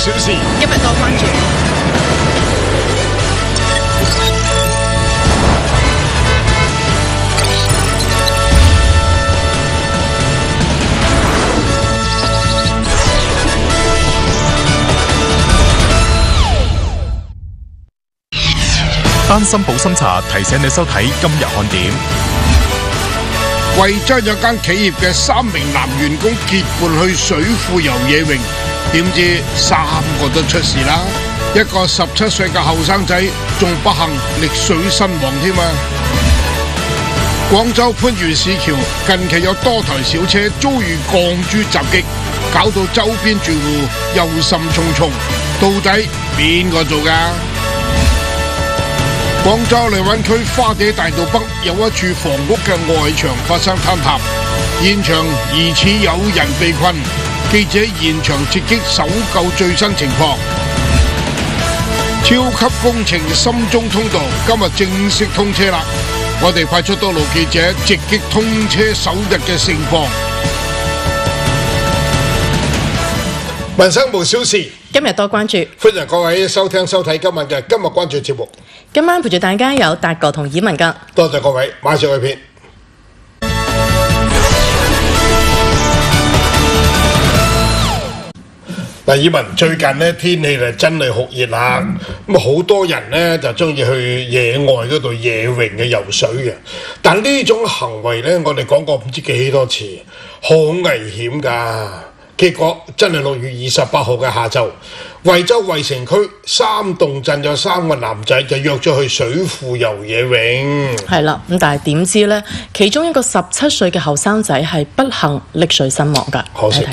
小事， 今日多關注。 丹心保心茶提醒你收睇今日看點。 惠州有間企業嘅3名男員工結伴去水庫游野泳，點知3個都出事啦。一個17歲嘅後生仔仲不幸溺水身亡添啊！廣州番禺市橋近期有多台小車遭遇鋼珠襲擊，搞到周邊住戶憂心忡忡。到底邊個做㗎？廣州荔灣區花地大道北有一處房屋嘅外牆發生坍塌，現場疑似有人被困。記者現場直擊搜救最新情況。超級工程深中通道今日正式通車啦！我哋派出多路記者直擊通車首日嘅盛況。民生無小事， 今日多關注， 歡迎各位收聽收睇今日嘅今日關注節目。 今晚陪住大家有達哥同以文噶， 多謝各位，馬上去片。嗱，以文最近呢天氣就真係酷熱啦，咁好多人呢就中意去野外嗰度野泳嘅游水嘅，但呢種行為呢，我哋講過唔知幾多次，好危險㗎。結果真係6月28號嘅下晝，惠州惠城區3棟鎮有3個男仔就約咗去水庫游野泳。係啦，咁但係點知呢？其中一個17歲嘅後生仔係不幸溺水身亡㗎。 可惜。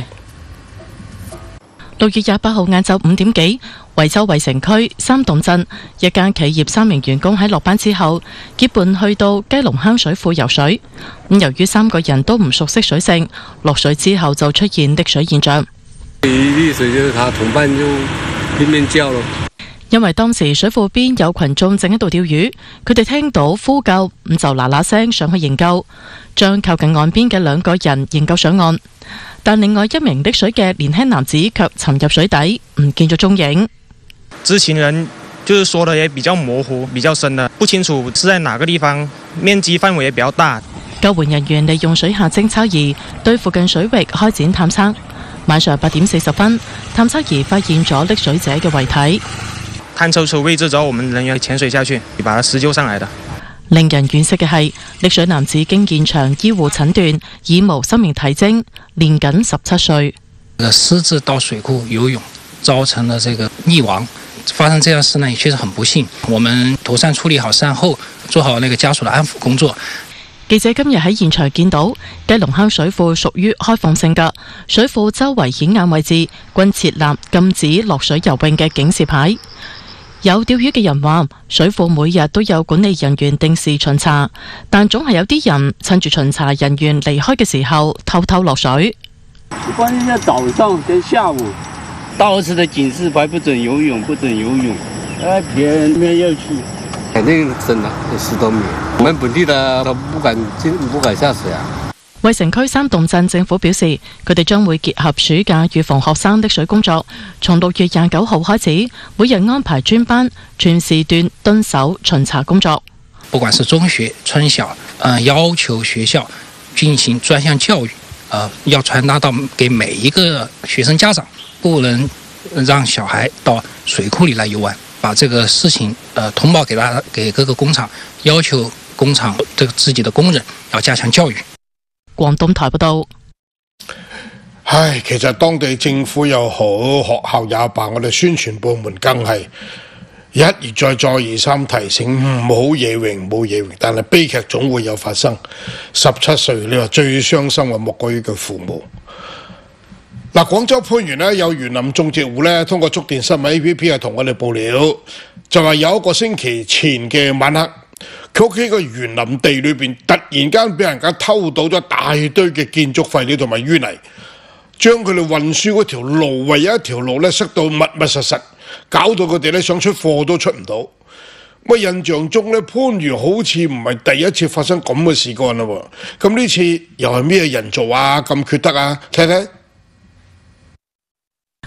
6月28號晏晝5點幾，惠州惠城區3棟鎮一間企業3名員工喺落班之後結伴去到雞龍坑水庫游水。咁由於3個人都唔熟悉水性，落水之後就出現溺水現象。 一溺水就是他同伴就拼命叫咯。 因為當時水庫邊有群眾正喺度釣魚，佢哋聽到呼救，咁就嗱嗱聲上去營救，將靠近岸邊嘅2個人營救上岸。但另外1名溺水嘅年輕男子卻沉入水底，唔見咗蹤影。 知情人就是說的也比較模糊，比較深的，不清楚是在哪個地方，面積範圍也比較大。 救援人員利用水下偵測儀對附近水域開展探測。晚上8點40分，探測儀發現咗溺水者嘅遺體。 探測出位置之後，我們人員潛水下去，把他施救上來的。 令人惋惜嘅係，溺水男子經現場醫護診斷已無生命體徵，年僅17歲。 私自到水庫游泳，造成了這個溺亡。發生這樣事呢，也確實很不幸。我們妥善處理好善後，做好那個家屬的安撫工作。 記者今日喺現場見到雞龍坑水庫屬於開放性嘅，水庫周圍顯眼位置均設立禁止落水游泳嘅警示牌。有釣魚嘅人話，水庫每日都有管理人員定時巡查，但總係有啲人趁住巡查人員離開嘅時候偷偷落水。 關鍵在早上跟下午，到處的警示牌不准游泳，不准游泳，別人要去，肯定真的10多米。我們本地的都不敢下水啊。 惠城區3棟鎮政府表示，佢哋將會結合暑假預防學生溺水工作，從6月29號開始，每日安排專班，全時段蹲守巡查工作。 不管是中學、村小，要求學校進行專項教育，要傳達到給每一個學生家長，不能讓小孩到水庫裏來遊玩，把這個事情通報給各個工廠，要求工廠自己的工人要加強教育。 廣東台報道。 其實當地政府又好，學校也罷，我哋宣傳部門更係一而再，再而三提醒唔好野泳，唔好野泳。但係悲劇總會有發生。17歲，你話最傷心嘅莫過於佢父母。嗱，廣州番禺呢有園林種植戶呢，通過觸電新聞 APP 同我哋報料，就話有1個星期前嘅晚黑，佢屋企個園林地裏邊突然間俾人家偷到咗大堆嘅建築廢料同埋淤泥，將佢哋運輸嗰條路，唯有一條路咧塞到密密實實，搞到佢哋咧想出貨都出唔到。咁印象中咧，番禺好似唔係第一次發生咁嘅事幹啦喎。咁呢次又係咩人做啊？咁缺德啊？睇睇。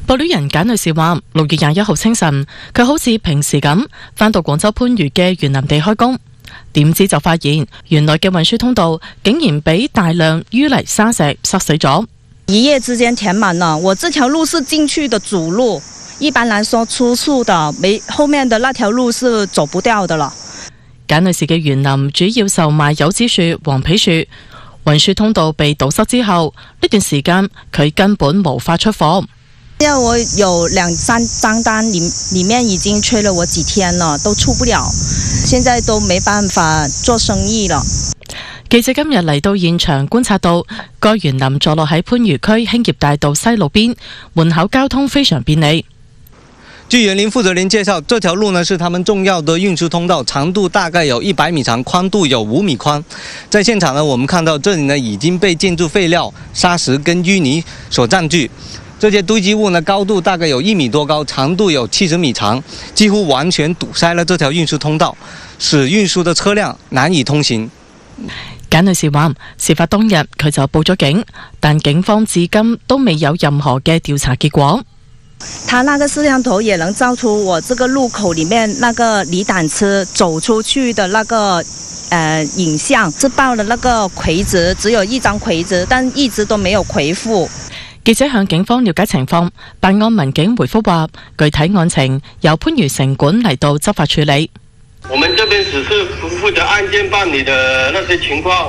報料人簡女士話：6月21號清晨，佢好似平時咁返到廣州番禺嘅園林地開工，點知就發現原來嘅運輸通道竟然俾大量淤泥沙石塞死咗。 一夜之間填滿了，我這條路是進去的主路，一般來說出處的後面的那條路是走不掉的了。 簡女士嘅園林主要售賣柚子樹、黃皮樹，運輸通道被堵塞之後，呢段時間佢根本無法出貨。 我有2-3張單，裡面已經催了我幾天了，都出不了，現在都沒辦法做生意了。 記者今日嚟到現場觀察到，該園林坐落喺番禺區興業大道西路邊，門口交通非常便利。 據園林負責人介紹，這條路呢是他們重要的運輸通道，長度大概有100米長，寬度有5米寬。在現場呢，我們看到這裡呢已經被建築廢料、沙石跟淤泥所佔據。這些堆積物呢，高度大概有1米多高，長度有70米長，幾乎完全堵塞了這條運輸通道，使運輸的車輛難以通行。 簡女士話：事發當日佢就報咗警，但警方至今都未有任何嘅調查結果。 他那個攝像頭也能照出我這個路口裡面那個泥膽車走出去的那個影像，是報了那個劊子，只有1張劊子，但一直都沒有回覆。 記者向警方了解情況，辦案民警回覆話：具體案情由番禺城管嚟到執法處理。 我們這邊只是負責案件辦理的那些情況。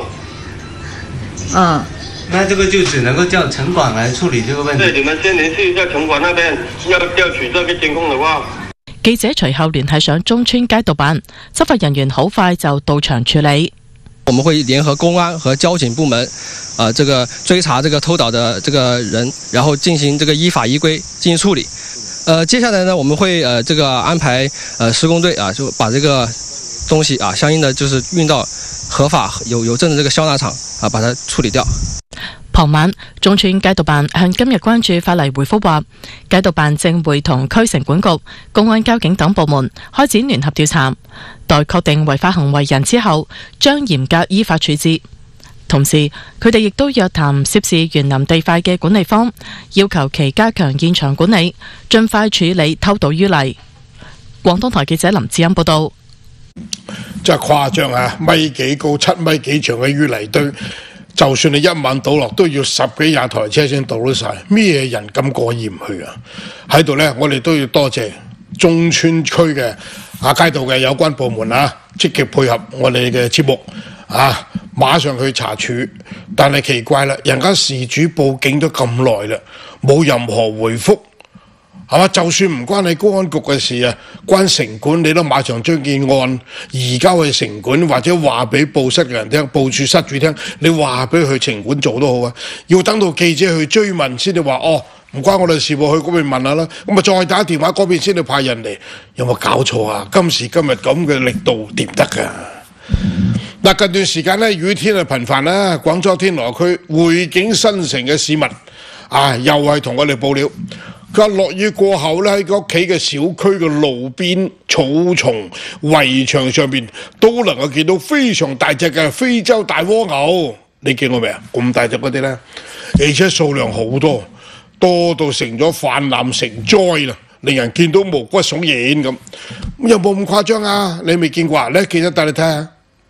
那這個就只能夠叫城管來處理這個問題。 對，你們先聯繫一下城管那邊，要調取這個監控的話。 記者隨後聯繫上中村街道辦，執法人員好快就到場處理。 我們會聯合公安和交警部門，這個追查這個偷倒的這個人，然後進行這個依法依規進行處理。接下來呢，我們會這個安排施工隊就把這個東西相應的就是運到合法有證的這個銷納場把它處理掉。 傍晚，中村街道辦向今日關注發嚟回覆話，街道辦正會同區城管局、公安、交警等部門開展聯合調查，待確定違法行為人之後，將嚴格依法處置。同時，佢哋亦都約談涉事園林地塊嘅管理方，要求其加強現場管理，盡快處理偷倒淤泥。廣東台記者林志欣報道。 真係誇張啊！米幾高、7米幾長嘅淤泥堆，就算你一晚倒落，都要10幾20台車先倒得晒。咩人咁過意唔去啊？喺度呢，我哋都要多謝中村區嘅街道嘅有關部門積極配合我哋嘅節目馬上去查處。但係奇怪啦，人家事主報警都咁耐啦，冇任何回覆。係嘛？就算唔關你公安局嘅事關城管，你都馬上將件案移交去城管，或者話俾報室嘅人聽、報處室主聽，你話俾佢去城管做都好啊。要等到記者去追問先至話唔關我哋事喎，去嗰邊問下啦。咁再打電話嗰邊先至派人嚟，有冇搞錯啊？今時今日咁嘅力度掂得㗎？嗱，近段時間呢，雨天頻繁啦，廣州天河區匯景新城嘅市民又係同我哋報料。佢話落雨過後咧，喺佢屋企嘅小區嘅路邊草叢圍牆上邊都能夠見到非常大隻嘅非洲大蝸牛。你見過未啊？咁大隻嗰啲呢，而且數量好多，多到成咗泛濫成災啦，令人見到毛骨悚然咁。有冇咁誇張啊？你未見過啊？你記得帶你睇下。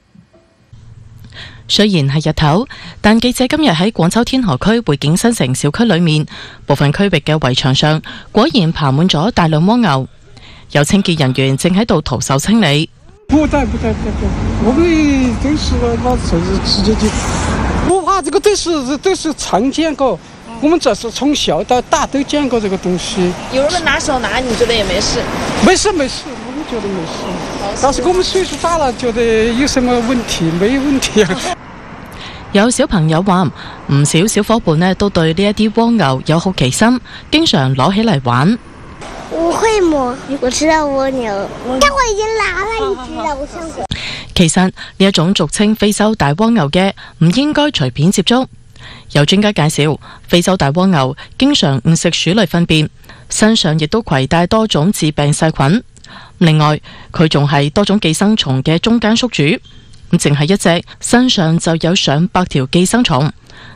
雖然係日頭，但記者今日喺廣州天河區匯景新城小區裏面部分區域嘅圍牆上，果然爬滿咗大量蝸牛。有清潔人員正喺度徒手清理。 不帶，我們都是把手直接就不怕，這個都是常見過。我們這是從小到大都見過這個東西。 有人拿手拿，你覺得也沒事？ 沒事，我們覺得沒事。但是我們歲數大了，覺得有什麼問題？沒問題啊。 有小朋友話，唔少小伙伴呢都對呢一啲蝸牛有好奇心，經常攞起嚟玩。 我會摸，我知道蝸牛，但我已經拿了一隻了，我上過。 其實呢一種俗稱非洲大蝸牛嘅，唔應該隨便接觸。有專家介紹，非洲大蝸牛經常誤食鼠類糞便，身上亦都攜帶多種致病細菌。另外，佢仲係多種寄生蟲嘅中間宿主。咁淨係一隻身上就有上百條寄生蟲，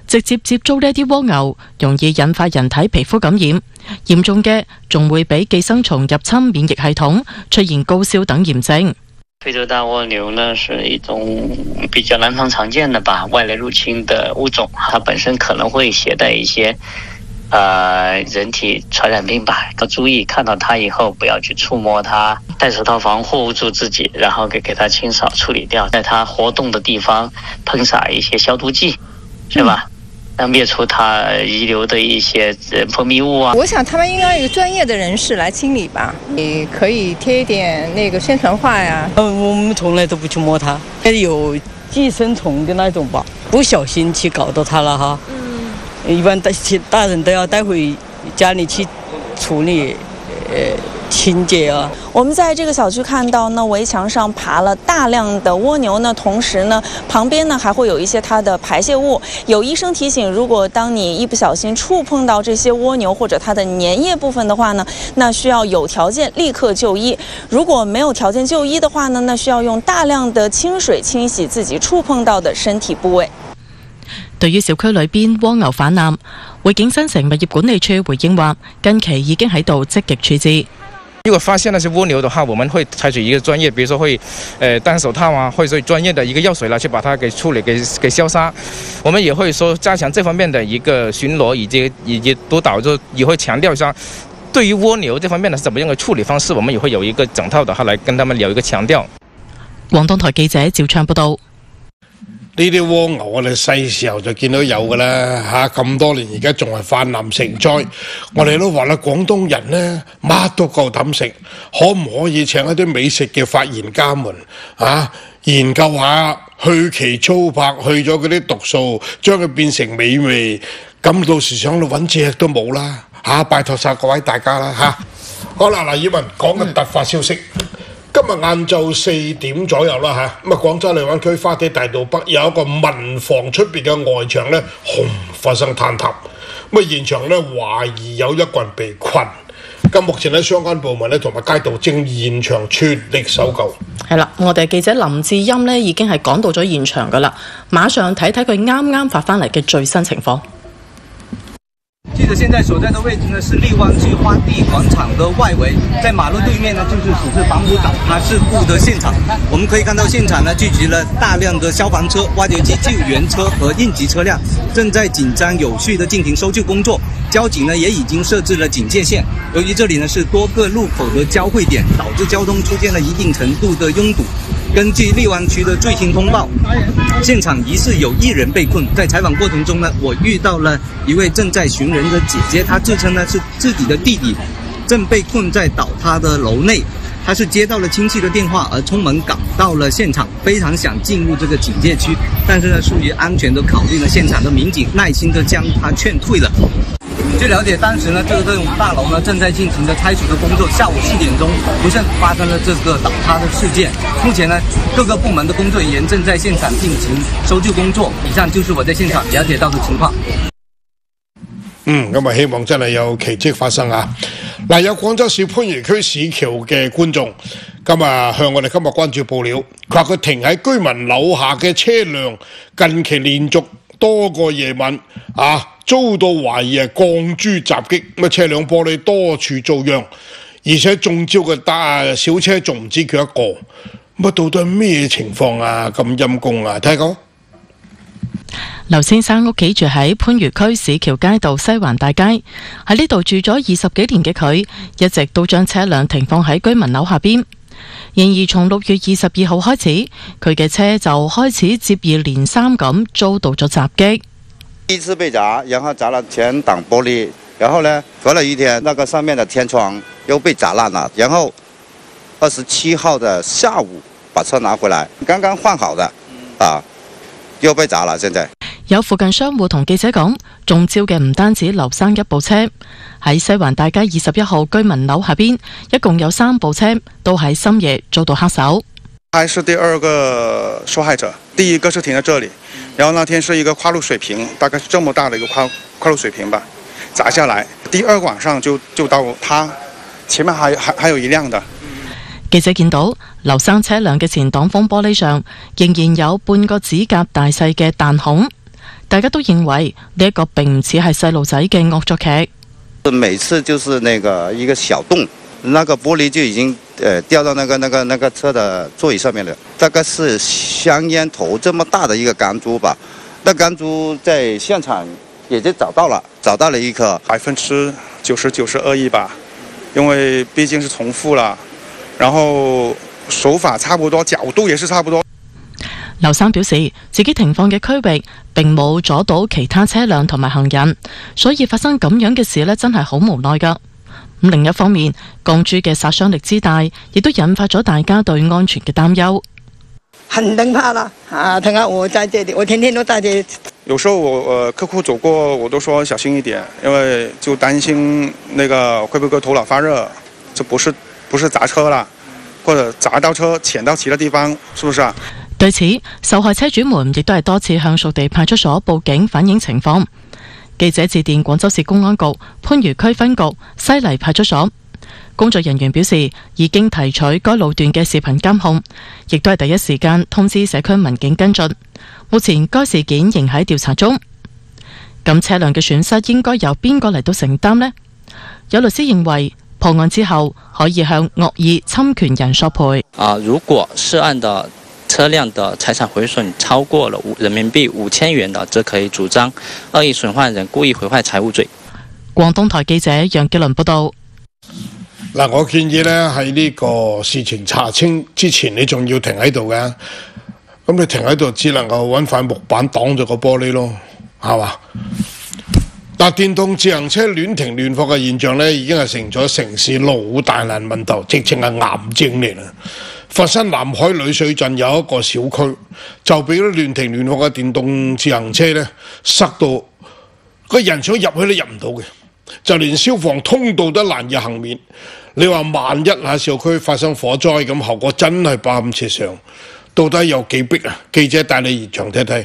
直接接觸呢啲蝸牛，容易引發人體皮膚感染，嚴重嘅仲會俾寄生蟲入侵免疫系統，出現高燒等炎症。 非洲大蜗牛呢是一種比較南方常見的吧，外來入侵的物種，它本身可能會攜帶一些人體傳染病吧，要注意看到它以後不要去觸摸它，戴手套防護住自己，然後給它清掃處理掉，在它活動的地方噴灑一些消毒劑，是吧？讓滅除它遺留的一些分泌物啊。 我想他們應該有專業的人士來清理吧，你可以貼一點那個宣傳畫呀。 我們從來都不去摸它，有寄生蟲的那種吧，不小心去搞到它了哈。一般大人都要帶回家裡去處理，清潔啊。 我們在這個小區看到呢，圍牆上爬了大量的蝸牛呢，同時呢，旁邊呢還會有一些它的排泄物。有醫生提醒，如果當你一不小心觸碰到這些蝸牛或者它的粘液部分的話呢，那需要有條件立刻就醫。如果沒有條件就醫的話呢，那需要用大量的清水清洗自己觸碰到的身體部位。 對於小區裏邊蝸牛氾濫，匯景新城物業管理處回應話，近期已經喺度積極處置。 如果發現那些蝸牛的話，我們會採取一個專業，比如說會戴手套啊，或者說專業的一個藥水啦，去把它給處理、給消殺。我們也會說加強這方面的一個巡邏以及督導，就也會強調一下，對於蝸牛這方面的是怎麼樣的處理方式，我們也會有一個整套的，來跟他們有一個強調。 廣東台記者趙暢報道。 呢啲蝸牛我哋細時候就見到有噶啦嚇，咁多年而家仲係泛濫成災。我哋都話啦，廣東人呢乜都夠膽食，可唔可以請一啲美食嘅發言家們研究下去其粗白，去咗嗰啲毒素，將佢變成美味，咁到時上到揾隻都冇啦拜託晒各位大家啦好啦，嗱，以文講緊突發消息。今日晏晝4點左右啦咁啊，廣州荔灣區花地大道北有一個民房出邊嘅外牆呢，發生坍塌，咁啊現場呢懷疑有一個人被困，咁目前呢相關部門呢同埋街道正現場全力搜救。 係啦，我哋記者林志欽呢已經係趕到咗現場噶啦，馬上睇睇佢啱啱發翻嚟嘅最新情況。 記者現在所在的位置呢是荔灣區花地廣場的外圍，在馬路對面呢就是此次房屋倒塌事故的現場。我們可以看到現場呢聚集了大量的消防車、挖掘機、救援車和應急車輛，正在緊張有序的進行搜救工作。交警呢也已經設置了警戒線，由於這裡呢是多個路口的交匯點，導致交通出現了一定程度的擁堵。根據荔灣區的最新通報，現場疑似有1人被困。在採訪過程中呢，我遇到了一位正在尋人的姐姐，她自稱呢是自己的弟弟正被困在倒塌的樓內，她是接到了親戚的電話而衝門趕到了現場，非常想進入這個警戒區，但是呢出於安全的考慮呢，現場的民警耐心地將她勸退了。據了解，當時呢，這棟大樓呢正在進行着拆除的工作。下午4點鐘，不慎發生了這個倒塌的事件。目前呢，各個部門的工作人員正在現場進行搜救工作。以上就是我在現場了解到的情況。 咁啊，希望真係有奇蹟發生啊！嗱，有廣州市番禺區市橋嘅觀眾，向我哋今日關注報料，佢話佢停喺居民樓下嘅車輛，近期連續多個夜晚遭到懷疑係鋼珠襲擊，咁車輛玻璃多處遭殃，而且中招嘅小車仲唔止佢一個，咁到底係咩情況啊？咁陰公啊！睇下劉先生屋企住喺番禺區市橋街道西環大街，喺呢度住咗20幾年嘅佢，一直都將車輛停放喺居民樓下邊。然而從6月22號開始，佢嘅車就開始接二連三咁遭到咗襲擊。 第一次被砸，然後砸了前擋玻璃，然後呢隔了一天，那個上面的天窗又被砸爛了，然後27號的下午把車拿回來，剛剛換好的，又被砸了。現在有附近商戶同記者講，中招嘅唔單止劉生一部車，喺西環大街21號居民樓下邊，一共有3部車都喺深夜遭到黑手。 還是第2個受害者，第1個是停在這裡，然後那天是一個跨路水平，大概是這麼大的一個跨路水平吧，砸下來。第2個晚上就到他前面還有一輛的。 記者見到劉生車輛嘅前擋風玻璃上仍然有半個指甲大細嘅彈孔， 大家都認為呢一個並唔似係細路仔嘅惡作劇。 每次就是那個一個小洞，那個玻璃就已經掉到那個車的座椅上面了，大概是香煙頭這麼大的一個鋼珠吧。那鋼珠在現場也就找到了一顆 ，99%是惡意吧，因為畢竟是重複了，然後手法差不多，角度也是差不多。 劉生表示，自己停放嘅區域並冇阻到其他車輛同埋行人，所以發生咁樣嘅事呢，真係好無奈㗎。咁另一方面，鋼珠嘅殺傷力之大，亦都引發咗大家對安全嘅擔憂。 很害怕啦！他看我在這裡，我天天都在這裡。 有時候我客戶走過，我都說小心一點，因為就擔心那個會不會頭腦發熱，這不是砸車啦，或者砸到車潛到其他地方，是不是啊？ 對此，受害車主們亦都係多次向屬地派出所報警反映情況。記者致電廣州市公安局番禺區分局西麗派出所，工作人員表示已經提取該路段嘅視頻監控，亦都係第一時間通知社區民警跟進。目前該事件仍喺調查中。咁車輛嘅損失應該由邊個嚟到承擔呢？有律師認為破案之後可以向惡意侵權人索賠。 如果涉案的車輛的財產毀損超過了人民幣5000元的，則可以主張惡意損壞人故意毀壞財物罪。 廣東台記者楊傑倫報道。 嗱，我建議呢，喺呢個事情查清之前，你仲要停喺度嘅。咁你停喺度，只能夠揾塊木板擋咗個玻璃咯，係嘛？但電動自行車亂停亂放嘅現象呢，已經係成咗城市老大難問題，直情係癌症嚟啦。佛山南海女水鎮有一個小區，就俾啲亂停亂放嘅電動自行車呢塞到個人想入去都入唔到嘅，就連消防通道都難以幸免。你話萬一喺小區發生火災咁，後果真係不堪設想。到底有幾逼啊？記者帶你現場睇睇。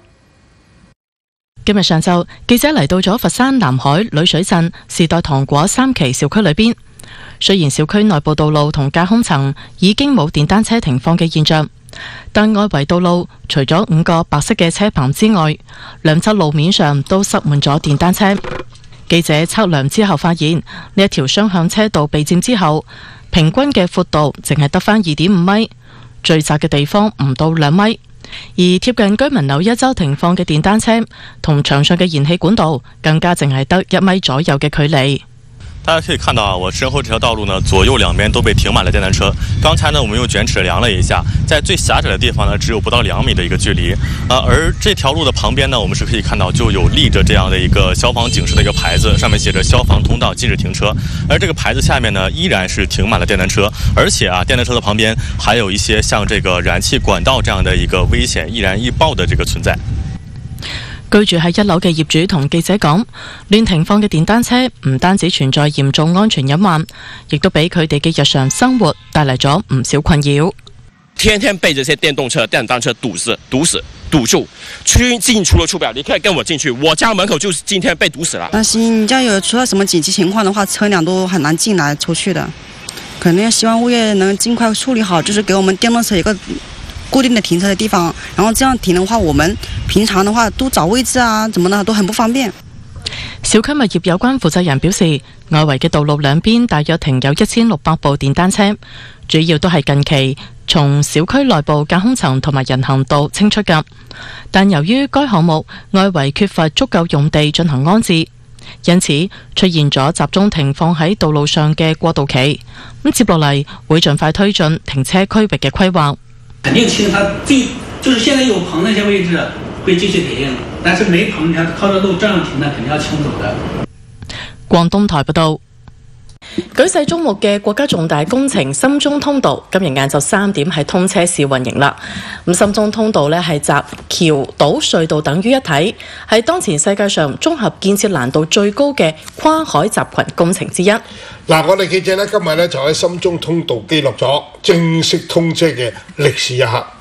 今日上晝，記者嚟到咗佛山南海女水鎮時代糖果3期小區裏邊。雖然小區內部道路同架空層已經冇電單車停放嘅現象，但外圍道路除咗5個白色嘅車棚之外，兩側路面上都塞滿咗電單車。記者測量之後發現，呢一條雙向車道被佔之後，平均嘅闊度淨係得返2.5米，最窄嘅地方唔到2米。而貼近居民樓一周停放嘅電單車同牆上嘅燃氣管道更加淨係得1米左右嘅距離。 大家可以看到我身後這條道路呢，左右兩邊都被停滿了電單車。剛才呢，我們用捲尺量了一下，在最狹窄的地方呢，只有不到2米的一個距離。而這條路的旁邊呢，我們是可以看到就有立着這樣的一個消防警示的一個牌子，上面寫着消防通道禁止停車。而這個牌子下面呢，依然是停滿了電單車，而且電單車的旁邊還有一些像這個燃氣管道這樣的一個危險易燃易爆的這個存在。 居住喺1樓嘅業主同記者講，亂停放嘅電單車唔單止存在嚴重安全隱患，亦都俾佢哋嘅日常生活帶嚟咗唔少困擾。 天天被這些電單車堵住，進出都出不了。你可以跟我進去，我家門口就是今天被堵死了。 但是你家有出了什麼緊急情況的話，車輛都很難進來出去的。可能希望物業能盡快處理好，就是給我們電動車一個固定的停車的地方，然後這樣停的話，我們平常的話都找位置啊，怎麼的都很不方便。 小區物業有關負責人表示，外圍嘅道路兩邊大約停有1600部電單車，主要都係近期從小區內部架空層同埋人行道清出㗎。但由於該項目外圍缺乏足夠用地進行安置，因此出現咗集中停放喺道路上嘅過渡期。咁接落嚟會盡快推進停車區域嘅規劃。 肯定清它就是現在有棚那些位置會繼續停，但是沒棚，你看靠着路這樣停的，肯定要清走的。 廣東台報道，舉世矚目嘅國家重大工程深中通道今日晏晝3點係通車試運營啦。咁深中通道呢係集橋、島、隧道等於一體，係當前世界上綜合建設難度最高嘅跨海集群工程之一。 嗱，我哋記者呢今日呢就喺深中通道記錄咗正式通車嘅歷史一刻。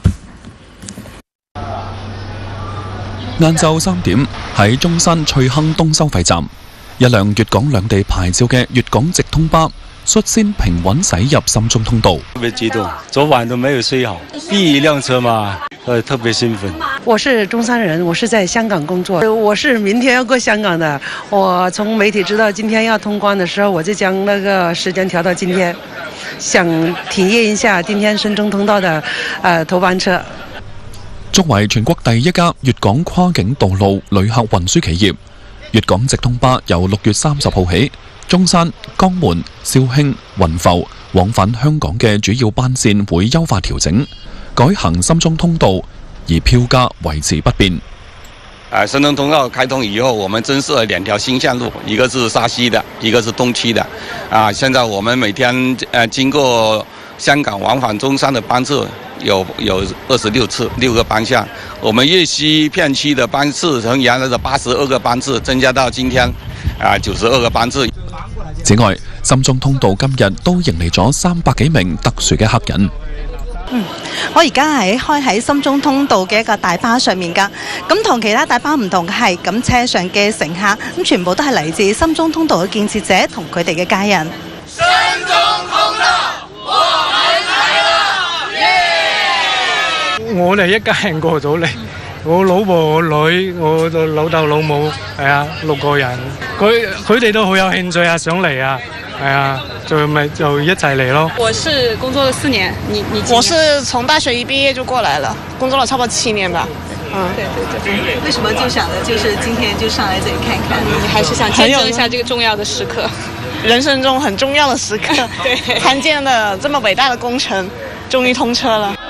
晏晝3點喺中山翠亨東收費站，一輛粵港兩地牌照嘅粵港直通巴率先平穩駛入深中通道。 特別激動，昨晚都沒有睡好，第一輛車嘛，特別興奮。 我是中山人，我是在香港工作，我是明天要過香港的。我從媒體知道今天要通關的時候，我就將那個時間調到今天，想體驗一下今天深中通道的頭班車。 作為全國第一家粵港跨境道路旅客運輸企業，粵港直通巴由6月30號起，中山、江門、肇慶、雲浮往返香港嘅主要班線會優化調整，改行深中通道，而票價維持不變。 深中通道開通以後，我們增設了2條新線路，一個是沙溪的，一個是東區的。現在我們每天經過香港往返中山的班次有26次，6個班項。我們粵西片區的班次從原來的82個班次增加到今天92個班次。 此外，深中通道今日都迎嚟咗300幾名特殊嘅客人。 我而家係開喺深中通道嘅一個大巴上面㗎，咁同其他大巴唔同嘅係，咁車上嘅乘客咁全部都係嚟自深中通道嘅建設者同佢哋嘅家人。 深中通道，我們來了！ 我哋一家人過咗嚟，我老婆、我女、我老豆老母，係啊，6個人，佢哋都好有興趣啊，想嚟啊。係啊，就一齊嚟咯。 我是工作了4年，你我是從大學一畢業就過來了，工作了差不多7年吧。 對。為什麼就想着就是今天就上來這裡看看？ 你還是想見證一下這個重要的時刻， 人生中很重要的時刻。對，參見了這麼偉大的工程，終於通車了。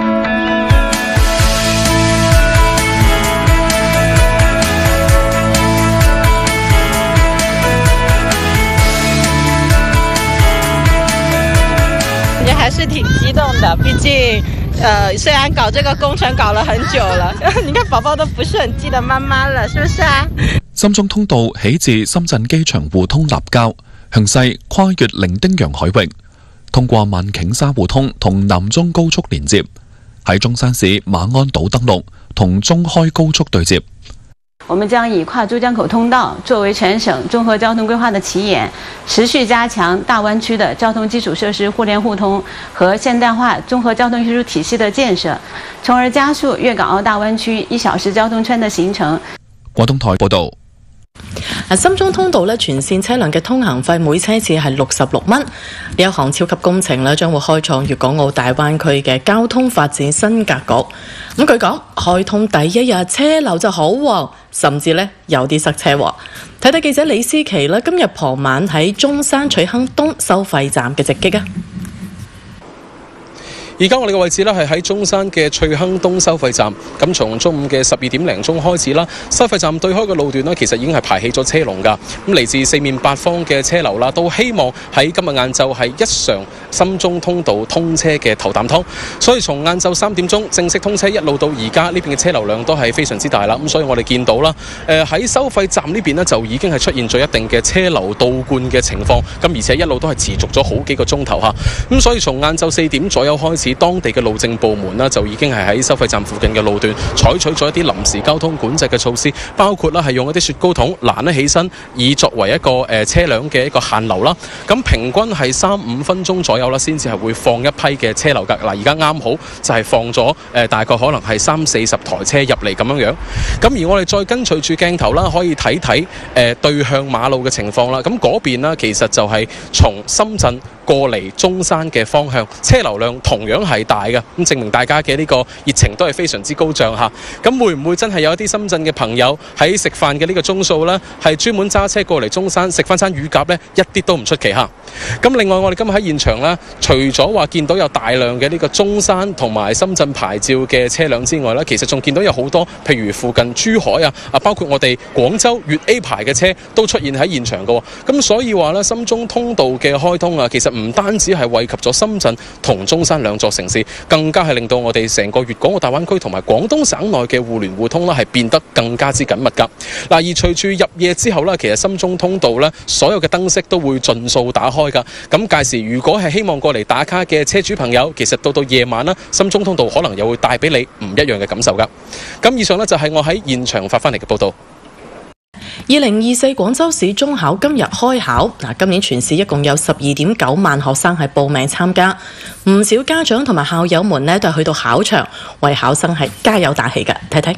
還是挺激動的，畢竟，雖然搞這個工程搞了很久了，你看寶寶都不是很記得媽媽了，是不是啊？ 深中通道起自深圳機場互通立交，向西跨越伶仃洋海域，通過萬頃沙互通同南中高速連接，喺中山市馬鞍島登陸，同中開高速對接。 我們將以跨珠江口通道作為全省綜合交通規劃的起點，持續加強大灣區的交通基礎設施互聯互通和現代化綜合交通運輸體系的建設，從而加速粵港澳大灣區1小時交通圈的形成。 廣東台報導。 深中通道全線車輛嘅通行費每車次係66蚊。呢一項超級工程將會開創粵港澳大灣區嘅交通發展新格局。咁據講，開通第一日車流就好旺，甚至有啲塞車。睇睇記者李思琪今日傍晚喺中山翠亨東收費站嘅直擊啊！ 而家我哋嘅位置係喺中山嘅翠亨東收費站，咁從中午嘅12點零鐘開始啦，收費站對開嘅路段其實已經係排起咗車龍㗎。咁嚟自四面八方嘅車流啦，都希望喺今日晏晝係一嘗深中通道通車嘅頭啖湯。所以從晏晝3點鐘正式通車，一路到而家呢邊嘅車流量都係非常之大啦。咁所以我哋見到啦，喺收費站呢邊就已經係出現咗一定嘅車流倒灌嘅情況，咁而且一路都係持續咗好幾個鐘頭嚇。咁所以從晏晝4點左右開始，當地嘅路政部門就已經係喺收費站附近嘅路段採取咗一啲臨時交通管制嘅措施，包括係用一啲雪糕筒攔得起身，以作為一個車輛嘅一個限流啦。咁平均係3-5分鐘左右啦，先至係會放一批嘅車流㗎。嗱，而家啱好就係放咗大概可能係30-40台車入嚟咁樣樣。咁而我哋再跟隨住鏡頭啦，可以睇睇對向馬路嘅情況啦。咁嗰邊呢，其實就係從深圳過嚟中山嘅方向，車流量同樣係大嘅，咁證明大家嘅呢個熱情都係非常之高漲嚇。咁會唔會真係有一啲深圳嘅朋友喺食飯嘅呢個鐘數呢，係專門揸車過嚟中山食翻餐乳鴿呢？一啲都唔出奇嚇。咁另外我哋今日喺現場呢，除咗話見到有大量嘅呢個中山同埋深圳牌照嘅車輛之外呢，其實仲見到有好多譬如附近珠海啊，包括我哋廣州粵 A 牌嘅車都出現喺現場嘅。咁所以話呢，深中通道嘅開通其實唔單止係惠及咗深圳同中山兩座城市，更加係令到我哋成個粵港澳大灣區同埋廣東省內嘅互聯互通係變得更加之緊密㗎。而隨住入夜之後其實深中通道所有嘅燈飾都會盡數打開㗎。咁屆時如果係希望過嚟打卡嘅車主朋友，其實到夜晚深中通道可能又會帶俾你唔一樣嘅感受㗎。咁以上就係我喺現場發翻嚟嘅報道。 2024廣州市中考今日開考，今年全市一共有12.9萬學生係報名參加，唔少家長同埋校友們呢都係去到考場為考生係加油打氣嘅，睇睇。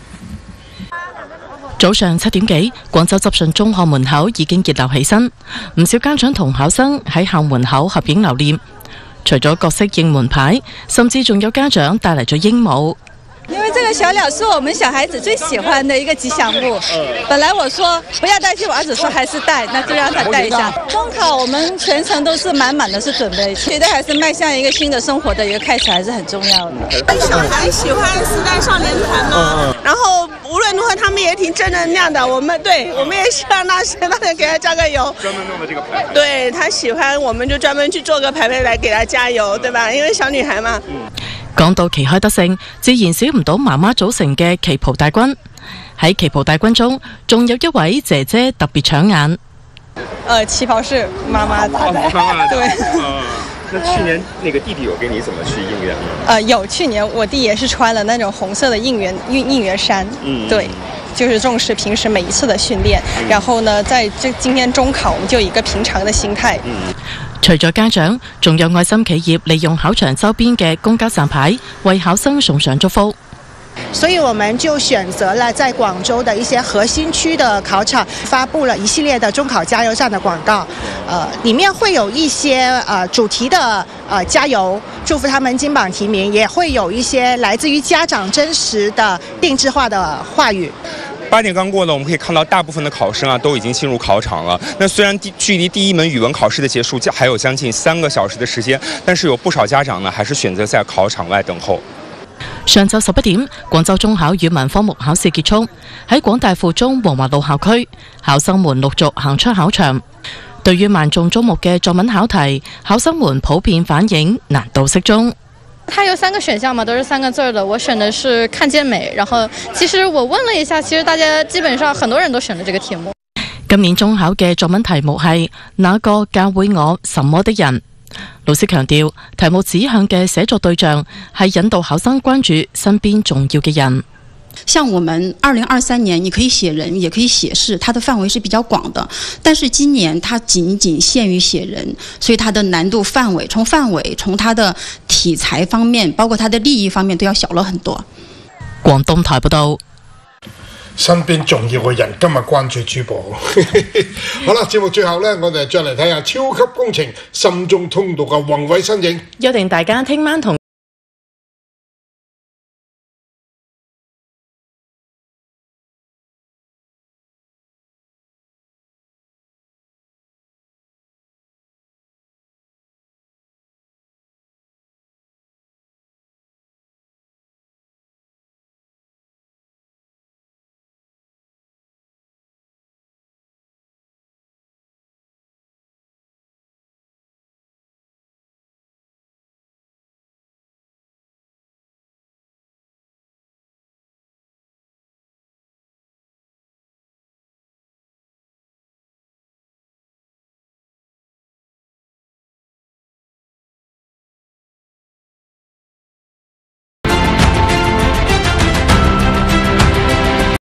早上7點幾，廣州執信中學門口已經熱鬧起身，唔少家長同考生喺校門口合影留念。除咗各式應門牌，甚至仲有家長帶嚟咗鸚鵡。 因為這個小鳥是我們小孩子最喜歡的一個吉祥物。本來我說不要帶去，我兒子說還是帶，那就讓他帶一下。中考我們全程都是滿滿的是準備，覺得還是邁向一個新的生活的一個開始，還是很重要的。 小孩喜歡時代少年團嘛，然後無論如何他們也挺正能量的。我們也希望那些大人給他加個油。專門弄的這個牌。對，他喜歡，我們就專門去做個牌來給他加油，對吧？因為小女孩嘛。 講到旗開得勝，自然少唔到媽媽組成嘅旗袍大軍。喺旗袍大軍中，仲有一位姐姐特別搶眼。 旗袍是媽媽打的。對。 那去年那個弟弟有給你怎麼去應援嗎？ 有，去年我弟也是穿了那種紅色的應援衫。對，就是重視平時每一次的訓練。然後呢，在今天中考，我們就以一個平常的心態。 除咗家長，仲有愛心企業利用考場周邊嘅公交站牌，為考生送上祝福。 所以我們就選擇了在廣州的一些核心區的考場，發布了一系列的中考加油站的廣告。裡面會有一些主題的加油，祝福他們金榜題名，也會有一些來自於家長真實的定制化的話語。 8點剛過呢，我們可以看到大部分的考生啊都已經進入考場了。那雖然距離第一門語文考試的結束還有將近3個小時的時間，但是有不少家長呢還是選擇在考場外等候。 上晝11點，廣州中考語文科目考試結束，喺廣大附中黃華路校區，考生們陸續行出考場。對於萬眾矚目嘅作文考題，考生們普遍反映難度適中。 它有3個選項嘛，都是3個字的。我選的是看見美，然後其實我問了一下，其實大家基本上很多人都選了這個題目。 今年中考嘅作文題目係那個教會我什麼的人。老師強調，題目指向嘅寫作對象係引導考生關注身邊重要嘅人。 像我們2023年，你可以寫人，也可以寫事，它的範圍是比較廣的。但是今年它僅僅限於寫人，所以它的難度範圍，從它的題材方面，包括它的利益方面，都要小了很多。 廣東台報道。 身邊重要嘅人今日關注珠寶。好啦，節目最後呢，我哋再嚟睇下超級工程滲中通道嘅宏偉身影。 約定大家聽晚同